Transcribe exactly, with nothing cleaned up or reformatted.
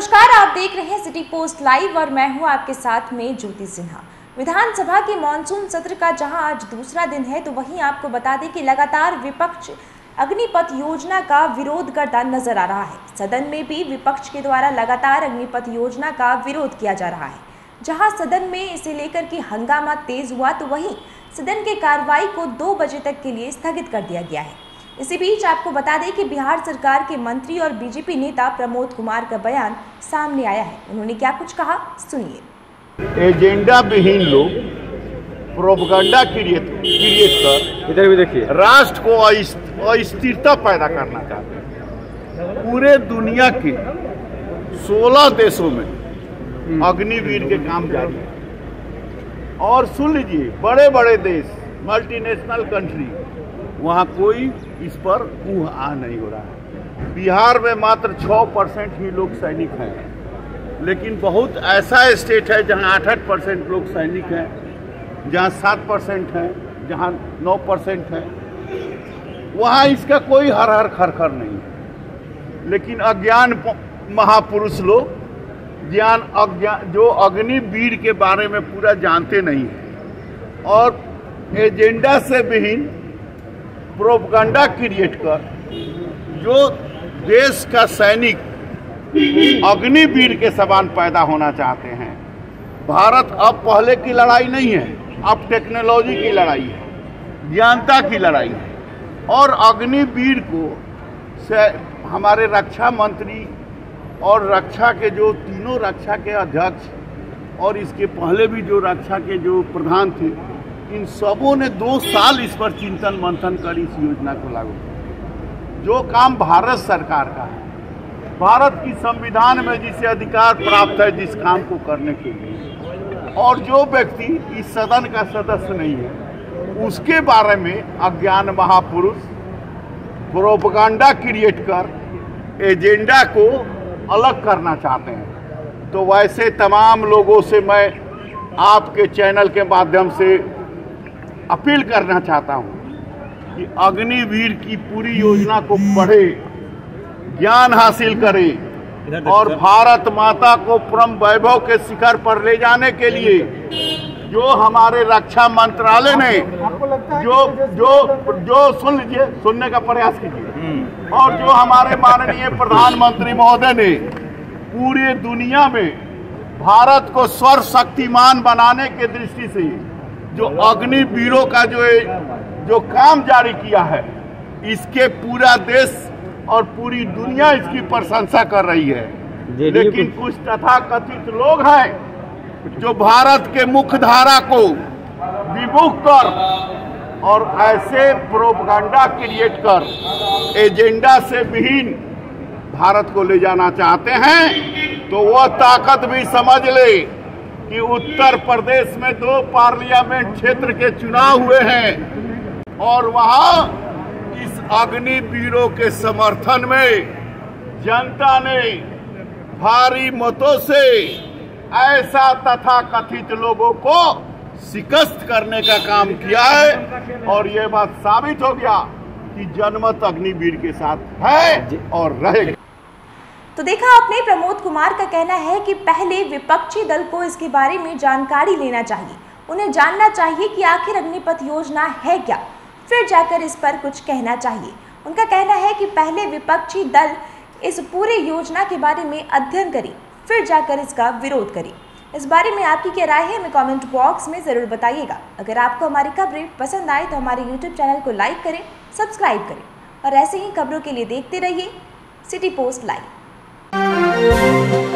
नमस्कार, आप देख रहे हैं सिटी पोस्ट लाइव और मैं हूं आपके साथ में ज्योति सिन्हा। विधानसभा के मानसून सत्र का जहां आज दूसरा दिन है, तो वहीं आपको बता दें कि लगातार विपक्ष अग्निपथ योजना का विरोध करता नजर आ रहा है। सदन में भी विपक्ष के द्वारा लगातार अग्निपथ योजना का विरोध किया जा रहा है। जहां सदन में इसे लेकर के हंगामा तेज हुआ, तो वहीं सदन की कार्रवाई को दो बजे तक के लिए स्थगित कर दिया गया है। इसी बीच आपको बता दें कि बिहार सरकार के मंत्री और बीजेपी नेता प्रमोद कुमार का बयान सामने आया है। उन्होंने क्या कुछ कहा, सुनिए। एजेंडा विहीन लोग प्रोपगंडा क्रिएट क्रिएट कर इधर भी देखिए राष्ट्र को अस्थिरता पैदा करना चाहते हैं। पूरे दुनिया के सोलह देशों में अग्निवीर के काम जारी है और सुन लीजिए, बड़े बड़े देश, मल्टीनेशनल कंट्री, वहाँ कोई इस पर ऊह आ नहीं हो रहा है। बिहार में मात्र छः परसेंट ही लोग सैनिक हैं, लेकिन बहुत ऐसा स्टेट है जहाँ आठ आठ परसेंट लोग सैनिक हैं, जहाँ सात परसेंट हैं, जहाँ नौ परसेंट हैं। वहाँ इसका कोई हर हर खरखर नहीं है। लेकिन अज्ञान महापुरुष लोग ज्ञान अज्ञान जो अग्निवीर के बारे में पूरा जानते नहीं हैं और एजेंडा से विहीन प्रोपगंडा क्रिएट कर जो देश का सैनिक अग्निवीर के समान पैदा होना चाहते हैं। भारत अब पहले की लड़ाई नहीं है, अब टेक्नोलॉजी की लड़ाई है, ज्ञानता की लड़ाई है। और अग्निवीर को से हमारे रक्षा मंत्री और रक्षा के जो तीनों रक्षा के अध्यक्ष और इसके पहले भी जो रक्षा के जो प्रधान थे, इन सबों ने दो साल इस पर चिंतन मंथन कर इस योजना को लागू किया। जो काम भारत सरकार का है, भारत की संविधान में जिसे अधिकार प्राप्त है जिस काम को करने के लिए, और जो व्यक्ति इस सदन का सदस्य नहीं है, उसके बारे में अज्ञान महापुरुष प्रोपगंडा क्रिएट कर एजेंडा को अलग करना चाहते हैं। तो वैसे तमाम लोगों से मैं आपके चैनल के माध्यम से अपील करना चाहता हूं कि अग्निवीर की पूरी योजना को पढ़े, ज्ञान हासिल करें और भारत माता को परम वैभव के शिखर पर ले जाने के लिए जो हमारे रक्षा मंत्रालय ने जो जो जो सुन लीजिए, सुनने का प्रयास कीजिए, और जो हमारे माननीय प्रधानमंत्री महोदय ने पूरी दुनिया में भारत को स्वर्ग शक्तिमान बनाने के दृष्टि से जो अग्निवीरों का जो जो काम जारी किया है, इसके पूरा देश और पूरी दुनिया इसकी प्रशंसा कर रही है। लेकिन कुछ तथाकथित लोग हैं जो भारत के मुख्य धारा को विमुख कर और ऐसे प्रोपगंडा क्रिएट कर एजेंडा से विहीन भारत को ले जाना चाहते हैं। तो वह ताकत भी समझ ले कि उत्तर प्रदेश में दो पार्लियामेंट क्षेत्र के चुनाव हुए हैं और वहां इस अग्निवीरों के समर्थन में जनता ने भारी मतों से ऐसा तथाकथित लोगों को शिकस्त करने का काम किया है और यह बात साबित हो गया कि जनमत अग्निवीर के साथ है और रहेगा। तो देखा आपने, प्रमोद कुमार का कहना है कि पहले विपक्षी दल को इसके बारे में जानकारी लेना चाहिए, उन्हें जानना चाहिए कि आखिर अग्निपथ योजना है क्या, फिर जाकर इस पर कुछ कहना चाहिए। उनका कहना है कि पहले विपक्षी दल इस पूरे योजना के बारे में अध्ययन करे, फिर जाकर इसका विरोध करे। इस बारे में आपकी क्या राय है, हमें कमेंट बॉक्स में ज़रूर बताइएगा। अगर आपको हमारी खबरें पसंद आए तो हमारे यूट्यूब चैनल को लाइक करें, सब्सक्राइब करें और ऐसे ही खबरों के लिए देखते रहिए सिटी पोस्ट लाइव।